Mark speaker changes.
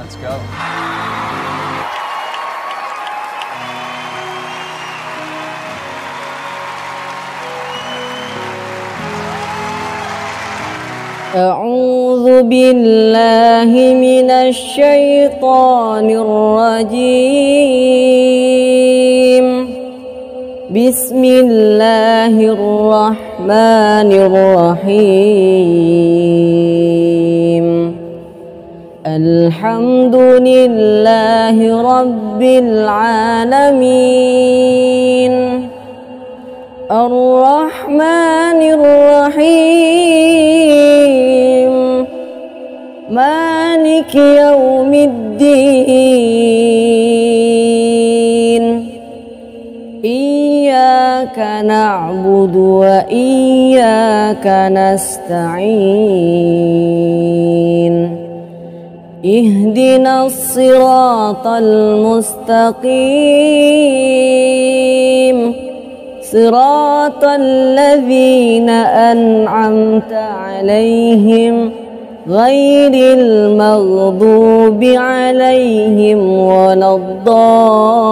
Speaker 1: Let's go.
Speaker 2: أعوذ بالله من الشيطان الرجيم. بسم الله الرحمن الرحيم. الحمد لله رب العالمين. الرحمن الرحيم. مالك يوم الدين. إياك نعبد وإياك نستعين. اهدنا الصراط المستقيم صراط الذين أنعمت عليهم غير المغضوب عليهم ولا الضالين.